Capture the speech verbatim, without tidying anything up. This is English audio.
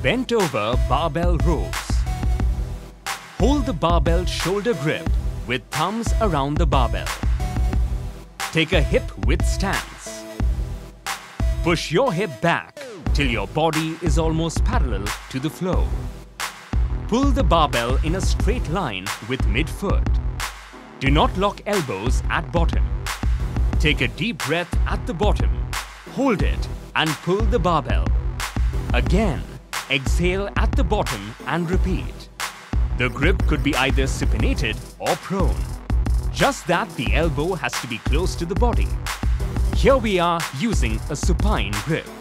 Bent over barbell rows. Hold the barbell shoulder grip with thumbs around the barbell. Take a hip width stance. Push your hip back till your body is almost parallel to the floor. Pull the barbell in a straight line with midfoot. Do not lock elbows at bottom. Take a deep breath at the bottom. Hold it and pull the barbell. Again, exhale at the bottom and repeat. The grip could be either supinated or prone. Just that the elbow has to be close to the body. Here we are using a supine grip.